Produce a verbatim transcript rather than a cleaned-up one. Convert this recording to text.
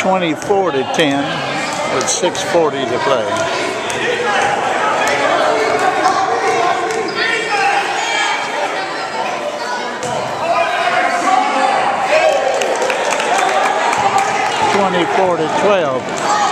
twenty-four to ten with six forty to play. twenty-four to twelve.